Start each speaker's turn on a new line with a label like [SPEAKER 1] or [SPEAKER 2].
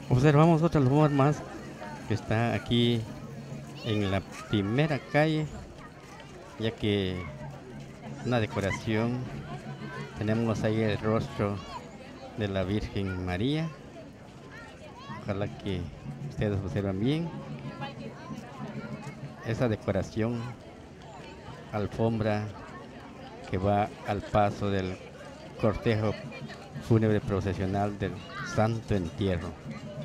[SPEAKER 1] Observamos otra lumbre más que está aquí en la primera calle, ya que una decoración, tenemos ahí el rostro de la Virgen María. Ojalá que ustedes observen bien esa decoración, alfombra que va al paso del cortejo fúnebre procesional del Santo Entierro.